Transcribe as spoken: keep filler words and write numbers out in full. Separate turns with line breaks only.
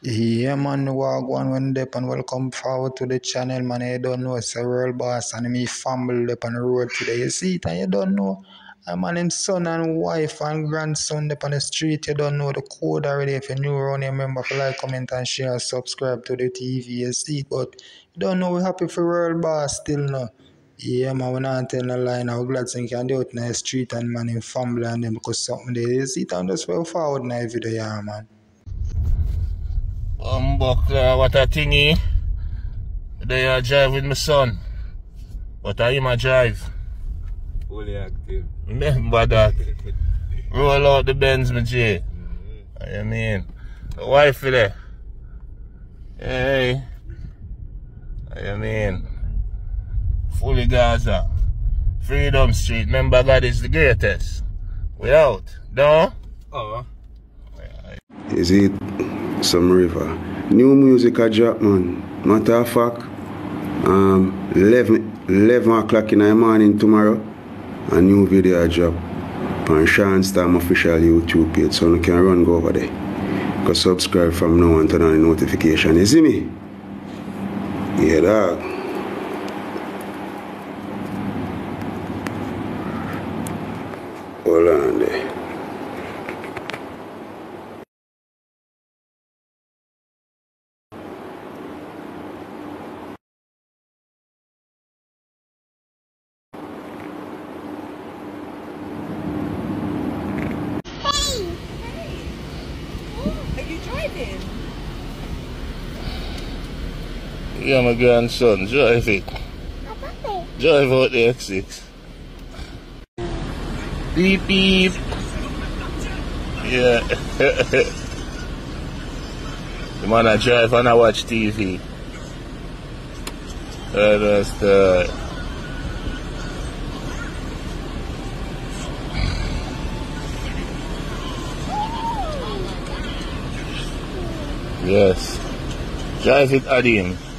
Yeah man, wagwan when dep and welcome forward to the channel man. You don't know it's a world boss and me family up on the road today. You see it and you don't know. I'm on him son and wife and grandson up on the street. You don't know the code already. If you're new around here, remember to like, comment and share and subscribe to the T V. You see it, but you don't know we're happy for world boss still no. Yeah man, we're not telling a lie now. We're glad thing can do it in the street and man in family and them because something there. You see it and just well forward in the video, yeah man.
Um, but, uh, what a thingy. They are drive with my son. But I him a drive.
Fully active.
Remember that. Roll out the Benz, my J. Mm-hmm. I mean, the wife there. Hey. I mean, fully Gaza. Freedom Street. Remember God is the greatest. We out. No?
Oh.
Is it some river? New music a drop, man. Matter of fact, um, eleven o'clock in the morning tomorrow, a new video a drop on Sean Storm official YouTube page, so you can run go over there. Go subscribe from now and turn on the notification. You see me? Yeah, dog. Hold on there.
Yeah, my grandson, drive it. Drive out the X six. Beep beep. Yeah. The man I drive and I watch T V. Uh, that's the... Yes. Drive it, Adim.